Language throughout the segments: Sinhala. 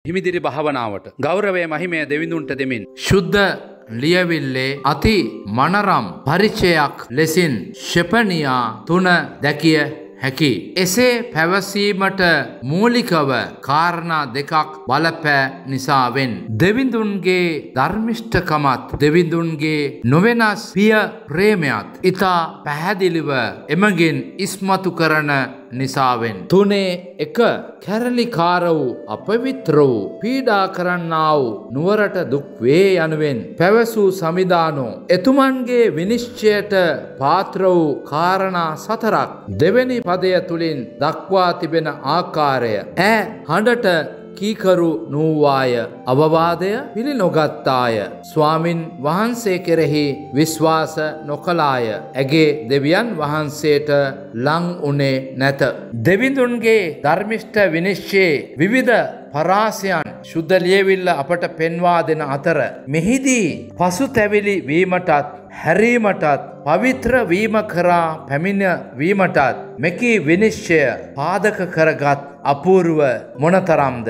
හිමිදිරි භාවනාවට ගෞරවය මහිමය දෙවිඳුන්ට දෙමින් ශුද්ධ ලියවිල්ලේ අති මනරම් පරිචයක් ලෙසින් ශෙපනියා 3 දැකිය හැකි. එසේ පැවසීමට මූලිකව කාරණා දෙකක් බලපෑ නිසාවෙන් දෙවිඳුන්ගේ ධර්මිෂ්ඨකමත් දෙවිඳුන්ගේ නොවෙනස් පිය ප්‍රේමයත් ඊතා පැහැදිලිව එමගින් ඉස්මතු කරන නිසාවෙන් 3:1 කැරලිකාර වූ අපවිත්‍ර වූ පීඩා කරන්නා වූ නුවරට දුක් වේ යනුවෙන් පැවසූ සමිදානෝ එතුමන්ගේ විනිශ්චයට පාත්‍ර වූ කාරණා 4ක් දෙවෙනි පදය තුලින් දක්වා තිබෙන ආකාරය හඬට කීකරු නූවාය අවවාදය පිළි නොගත්තාය ස්වාමින් වහන්සේ කෙරෙහි විශ්වාස නොකලාය ඇගේ දෙවියන් වහන්සේට ලං උනේ නැත. දෙවිඳුන්ගේ ධර්මිෂ්ඨ විනිශ්චයේ විවිධ පරාසයන් ශුද්ධ ලියවිල්ල අපට පෙන්වා දෙන අතර මෙහිදී පසුතැවිලි වීමටත් හැරීමටත් පවිත්‍ර වීම කරා පැමිණ වීමටත් මෙකී විනිශ්චය පාදක කරගත් අපූර්ව මොනතරම්ද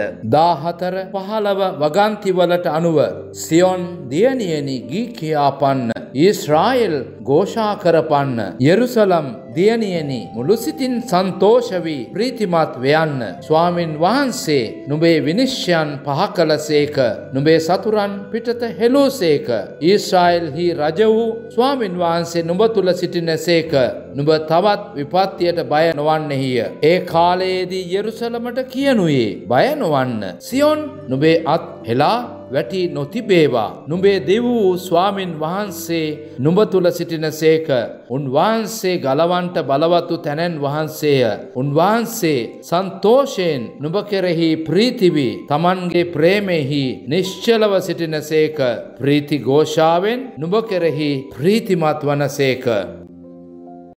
14:15 වගන්තිවලට අනුව සියොන් දියණියනි ගී කියාපන්න ඊශ්‍රායෙල් ഘോഷා කරපන්න යෙරුසලම් දියණියනි මුළු සිතින් සන්තෝෂ වී ප්‍රීතිමත් වෙයන්න ස්වාමින් වහන්සේ නුඹේ විනිශ්චයන් පහ කළසේක නුඹේ සතුරන් පිටත හෙළූසේක ඊශ්‍රායෙල්හි රජ වූ ස්වාමින් වහන්සේ නුඹ තුල සිටිනසේක නුඹ තවත් විපත්තියට බය නොවන්නේය. ඒ කාලයේදී යෙරුසලමට කියනුයේ බය නොවන්න සියොන් නුඹේ අත් හෙලා වැටි නොතිබේවා නුඹේ දෙව් වූ ස්වාමින් වහන්සේ නුඹ තුල සිටිනසේක උන්වහන්සේ ගලවන්ට බලවතු තැනැන් වහන්සේය උන්වහන්සේ සන්තෝෂයෙන් නුඹ කෙරෙහි ප්‍රීති වී තමන්ගේ ප්‍රේමෙහි නිශ්චලව සිටිනසේක ප්‍රීති ഘോഷාවෙන් නුඹ කෙරෙහි ප්‍රීතිමත් වනසේක